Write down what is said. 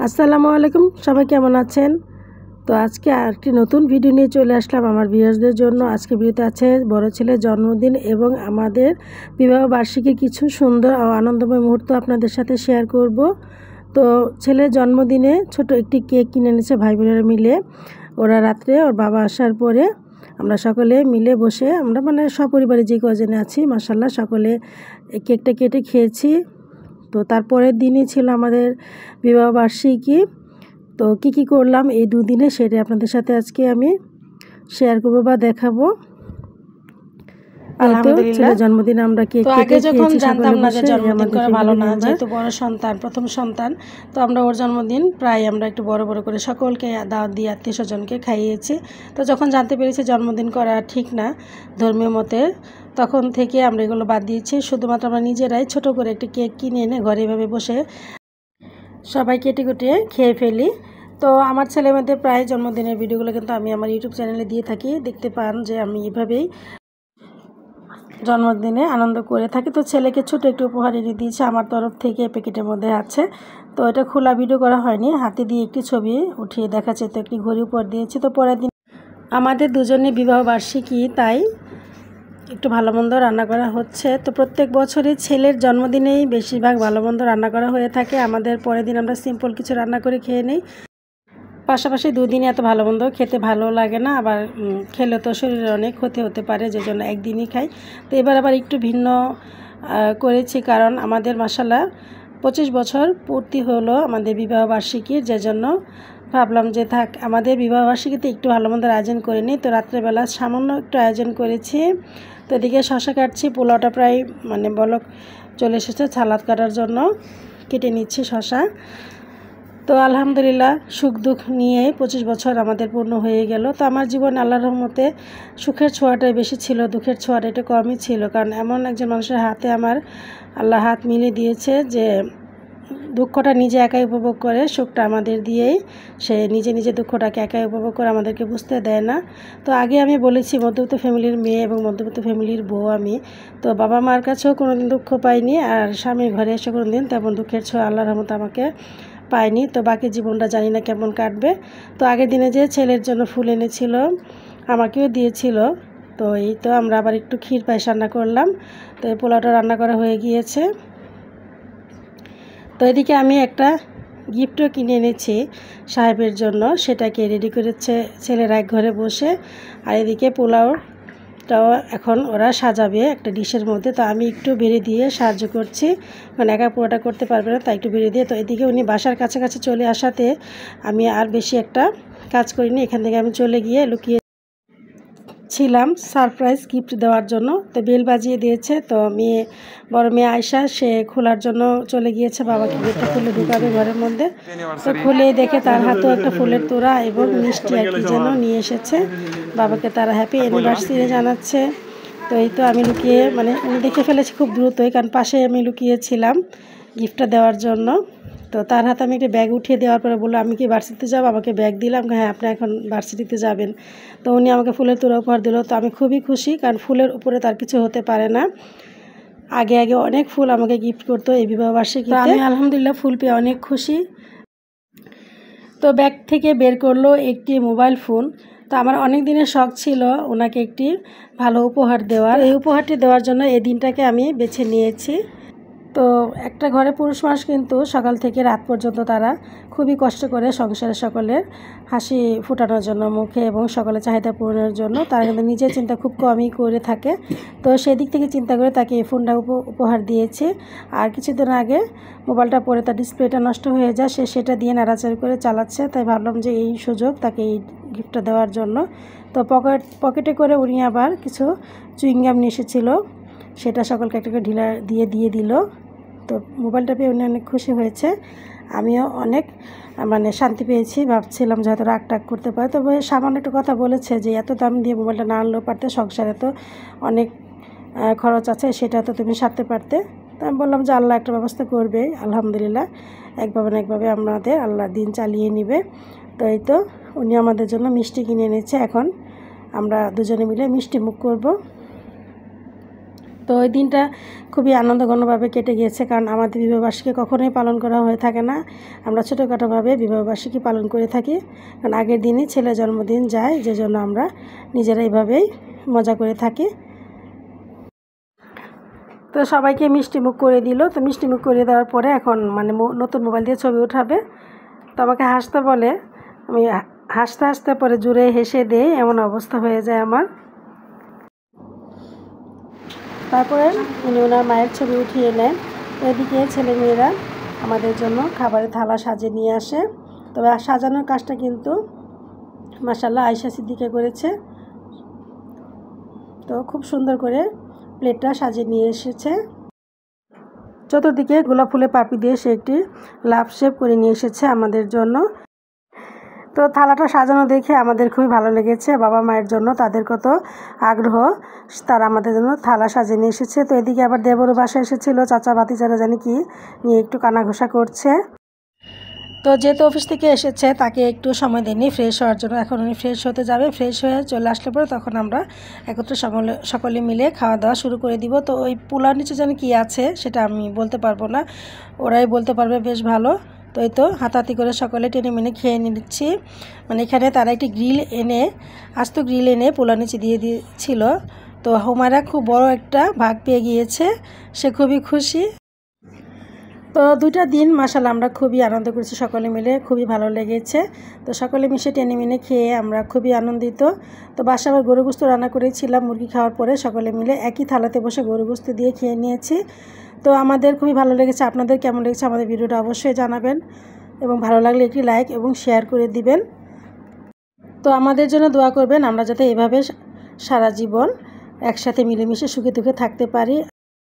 আসসালামু আলাইকুম, সবাই কেমন আছেন? তো আজকে আরেকটি নতুন ভিডিও নিয়ে চলে আসলাম আমার ভিউয়ার্সদের জন্য। আজকে ভিডিওতে আছে বড় ছেলের জন্মদিন এবং আমাদের বিবাহ বার্ষিকীর কিছু সুন্দর ও আনন্দময় মুহূর্ত আপনাদের সাথে শেয়ার করব। তো ছেলের জন্মদিনে ছোট একটি কেক কিনে এনেছে ভাই বোনেরা মিলে। ওরা রাত্রে ওর বাবা আসার পরে আমরা সকলে মিলে বসে আমরা সপরিবারে যে কজনে আছি মাশাআল্লাহ সকলে এই কেকটা কেটে খেয়েছি। তো তারপরের দিনই ছিল আমাদের বিবাহ বার্ষিকী। তো কি করলাম এই দুদিনে সেটা আপনাদের সাথে আজকে আমি শেয়ার করবো বা দেখাবো। আলহামদুলিল্লাহ জন্মদিন আমরা কেক আগে যখন জানতাম না যে জন্মদিন করা ভালো না, যেহেতু বড় সন্তান প্রথম সন্তান, তো আমরা ওর জন্মদিন প্রায় আমরা একটু বড় বড় করে সকলকে দাওয়াত দিয়ে আত্মীয় স্বজনকে খাইয়েছি। তো যখন জানতে পেরেছি জন্মদিন করা ঠিক না ধর্মীয় মতে, তখন থেকে আমরা এগুলো বাদ দিয়েছি। শুধুমাত্র আমরা নিজেরাই ছোট করে একটি কেক কিনে এনে ঘরে এভাবে বসে সবাই কেটে কুটিয়ে খেয়ে ফেলি। তো আমার ছেলের মধ্যে প্রায় জন্মদিনের ভিডিওগুলো কিন্তু আমি আমার ইউটিউব চ্যানেলে দিয়ে থাকি, দেখতে পান যে আমি এভাবেই জন্মদিনে আনন্দ করে থাকি। তো ছেলেকে ছোট একটু উপহার এনে দিয়েছে আমার তরফ থেকে, প্যাকেটের মধ্যে আছে। তো এটা খোলা ভিডিও করা হয়নি, হাতে দিয়ে একটি ছবি উঠিয়ে দেখাচ্ছে। তো একটি ঘড়ি উপহার দিয়েছি। তো পরের দিন আমাদের দুজনে বিবাহ বার্ষিকী, তাই একটু ভালো মন্দ রান্না করা হচ্ছে। তো প্রত্যেক বছরই ছেলের জন্মদিনেই বেশিরভাগ ভালো মন্দ রান্না করা হয়ে থাকে। আমাদের পরের দিন আমরা সিম্পল কিছু রান্না করে খেয়ে নিই। পাশাপাশি দুদিনই এত ভালো মন্দ খেতে ভালো লাগে না, আবার খেলে তো শরীরে অনেক ক্ষতি হতে পারে, যে জন্য একদিনই খাই। তো এবার আবার একটু ভিন্ন করেছি, কারণ আমাদের মাশাআল্লাহ 25 বছর পূর্তি হলো আমাদের বিবাহ বার্ষিকীর, যে জন্য ভাবলাম যে থাক আমাদের বিবাহ বার্ষিকীতে একটু ভালো মন্দের আয়োজন করে নিই। তো রাত্রেবেলা সামান্য একটু আয়োজন করেছি। তো এদিকে শশা কাটছি, পোলাওটা প্রায় বলক চলে এসেছে, সালাদ কাটার জন্য কেটে নিচ্ছি শশা। তো আলহামদুলিল্লাহ সুখ দুঃখ নিয়ে 25 বছর আমাদের পূর্ণ হয়ে গেল। তো আমার জীবন আল্লাহর রহমতে সুখের ছোঁয়াটাই বেশি ছিল, দুঃখের ছোঁয়াটা একটু কমই ছিল, কারণ এমন একজন মানুষের হাতে আমার আল্লাহ হাত মিলিয়ে দিয়েছে যে দুঃখটা নিজে একাই উপভোগ করে, সুখটা আমাদের দিয়েই সে নিজে নিজে দুঃখটাকে একাই উপভোগ করে, আমাদেরকে বুঝতে দেয় না। তো আগে আমি বলেছি মধ্যবিত্ত ফ্যামিলির মেয়ে এবং মধ্যবিত্ত ফ্যামিলির বউ আমি। তো বাবা মার কাছেও কোনোদিন দুঃখ পাইনি, আর স্বামীর ঘরে এসে কোনোদিন তেমন দুঃখের ছোঁয়া আল্লাহর রহমতে আমাকে পাইনি। তো বাকি জীবনটা জানি না কেমন কাটবে। তো আগের দিনে যে ছেলের জন্য ফুল এনেছিল আমাকেও দিয়েছিল। তো এই তো আমরা আবার একটু ক্ষীর পায়েস রান্না করলাম। তো এই পোলাওটা রান্না করা হয়ে গিয়েছে। তো এদিকে আমি একটা গিফটও কিনে এনেছি সাহেবের জন্য, সেটাকে রেডি করেছে ছেলেরা এক ঘরে বসে। আর এদিকে পোলাওটাও এখন ওরা সাজাবে একটা ডিশের মধ্যে। তো আমি একটু বেড়ে দিয়ে সাহায্য করছি, কারণ একা পুরোটা করতে পারবে না, তাই একটু বেড়ে দিয়ে। তো এদিকে উনি বাসার কাছাকাছি চলে আসাতে আমি আর বেশি একটা কাজ করিনি, এখান থেকে আমি চলে গিয়ে লুকিয়ে ছিলাম সারপ্রাইজ গিফট দেওয়ার জন্য। তো বেল বাজিয়ে দিয়েছে। তো বড় মেয়ে আয়শা সে খোলার জন্য চলে গিয়েছে, বাবাকে গেটটা খুলে ঢুকাবে ঘরের মধ্যে। তো খুলে দেখে তার হাতেও একটা ফুলের তোড়া এবং মিষ্টি আর কি যেন নিয়ে এসেছে, বাবাকে তারা হ্যাপি অ্যানিভার্সারি জানাচ্ছে। তো এই তো আমি লুকিয়ে উনি দেখে ফেলেছি খুব দ্রুতই, কারণ পাশে আমি লুকিয়েছিলাম গিফটটা দেওয়ার জন্য। তো তার হাতে আমি একটা ব্যাগ উঠিয়ে দেওয়ার পরে বললো আমি কি ভার্সিটিতে যাবো, আমাকে ব্যাগ দিলাম, হ্যাঁ আপনি এখন ভার্সিটিতে যাবেন। তো উনি আমাকে ফুলের তোড়া উপহার দিল। তো আমি খুবই খুশি, কারণ ফুলের উপরে তার কিছু হতে পারে না। আগে অনেক ফুল আমাকে গিফট করতো এই বিবাহবার্ষিকীতে, আমি আলহামদুলিল্লাহ ফুল পেয়ে অনেক খুশি। তো ব্যাগ থেকে বের করলো একটি মোবাইল ফোন। তো আমার অনেক দিনের শখ ছিল ওনাকে একটি ভালো উপহার দেওয়ার। এই উপহারটি দেওয়ার জন্য এই দিনটাকে আমি বেছে নিয়েছি। তো একটা ঘরে পুরুষ মানুষ কিন্তু সকাল থেকে রাত পর্যন্ত তারা খুবই কষ্ট করে সংসারের সকলের হাসি ফোটানোর জন্য মুখে এবং সকলের চাহিদা পূরণের জন্য, তারা কিন্তু নিজের চিন্তা খুব কমই করে থাকে। তো সেই দিক থেকে চিন্তা করে তাকে এই ফোনটা উপহার দিয়েছে। আর কিছুদিন আগে মোবাইলটা পরে তার ডিসপ্লেটা নষ্ট হয়ে যায়, সে সেটা দিয়ে নাড়াচাড়ি করে চালাচ্ছে। তাই ভাবলাম যে এই সুযোগ তাকে এই গিফটটা দেওয়ার জন্য। তো পকেটে করে উনি আবার কিছু চুইংগাম নিয়ে এসেছিল, সেটা সকলকে একটা ঢিলা দিয়ে দিল। তো মোবাইলটা পেয়ে উনি অনেক খুশি হয়েছে, আমিও অনেক শান্তি পেয়েছি। ভাবছিলাম যে হয়তো রাগ টাগ করতে পারে, তবে সামান্য একটু কথা বলেছে যে এত দাম দিয়ে মোবাইলটা না আনলেও পারতে, সংসারে তো অনেক খরচ আছে, সেটা তো তুমি সারতে পারতে। তো আমি বললাম যে আল্লাহ একটা ব্যবস্থা করবে, আলহামদুলিল্লাহ একভাবে না একভাবে আমাদের আল্লাহ দিন চালিয়ে নেবে। তো এই তো উনি আমাদের জন্য মিষ্টি কিনে এনেছে, এখন আমরা দুজনে মিলে মিষ্টি মুখ করব। তো ওই দিনটা খুবই আনন্দঘনভাবে কেটে গিয়েছে, কারণ আমাদের বিবাহবার্ষিকী কখনোই পালন করা হয়ে থাকে না। আমরা ছোটোখাটোভাবে বিবাহবার্ষিকী পালন করে থাকি, কারণ আগের দিনই ছেলের জন্মদিন যায়, যে জন্য আমরা নিজেরা এইভাবেই মজা করে থাকি। তো সবাইকে মিষ্টিমুখ করে দিল। তো মিষ্টিমুখ করে দেওয়ার পরে এখন মানে নতুন মোবাইল দিয়ে ছবি উঠাবে। তো আমাকে হাসতে বলে, আমি হাসতে হাসতে পরে জুড়ে হেসে দেই, এমন অবস্থা হয়ে যায় আমার। তারপরে উনি ওনার মায়ের ছবি উঠিয়ে নেন। এদিকে ছেলেমেয়েরা আমাদের জন্য খাবারের থালা সাজিয়ে নিয়ে আসে। তবে সাজানোর কাজটা কিন্তু মাশাআল্লাহ আয়েশা সিদ্দিকা করেছে। তো খুব সুন্দর করে প্লেটটা সাজিয়ে নিয়ে এসেছে। চতুর্দিকে গোলাপ ফুলের পাপড়ি দিয়ে সে একটি লাভ শেপ করে নিয়ে এসেছে আমাদের জন্য। তো থালাটা সাজানো দেখে আমাদের খুবই ভালো লেগেছে। বাবা মায়ের জন্য তাদের কত আগ্রহ, তারা আমাদের জন্য থালা সাজিয়ে নিয়ে এসেছে। তো এদিকে আবার দেবরও বাসায় এসেছিলো, চাচা ভাতিজারা জানি কি নিয়ে একটু কানাঘুষা করছে। তো যেহেতু অফিস থেকে এসেছে, তাকে একটু সময় দেয়নি ফ্রেশ হওয়ার জন্য। এখন উনি ফ্রেশ হতে যাবে। ফ্রেশ হয়ে চলে আসলে পরে তখন আমরা একত্রে সকলে মিলে খাওয়া দাওয়া শুরু করে দিব। তো ওই পোলার নিচে যেন কি আছে সেটা আমি বলতে পারবো না, ওরাই বলতে পারবে বেশ ভালো। তো এই তো হাতাহাতি করে সকলে টেনে মেনে খেয়ে নিচ্ছি। মানে এখানে তারা একটি গ্রিল এনে, আস্ত গ্রিল এনে পোলার নিচে দিয়ে দিয়েছিল। তো হুমায়রা খুব বড় একটা ভাগ পেয়ে গিয়েছে, সে খুবই খুশি। তো দুইটা দিন মাশাআল্লাহ আমরা খুবই আনন্দ করেছি সকলে মিলে, খুবই ভালো লেগেছে। তো সকলে মিশে টেনে মেনে খেয়ে আমরা খুবই আনন্দিত। তো বাসায় আবার গরু গোস্ত রান্না করেছিলাম, মুরগি খাওয়ার পরে সকলে মিলে একই থালাতে বসে গরু গোস্ত দিয়ে খেয়ে নিয়েছি। তো আমাদের খুবই ভালো লেগেছে। আপনাদের কেমন লেগেছে আমাদের ভিডিওটা অবশ্যই জানাবেন, এবং ভালো লাগলে একটি লাইক এবং শেয়ার করে দিবেন। তো আমাদের জন্য দোয়া করবেন, আমরা যাতে এভাবে সারা জীবন একসাথে মিলেমিশে সুখে দুঃখে থাকতে পারি।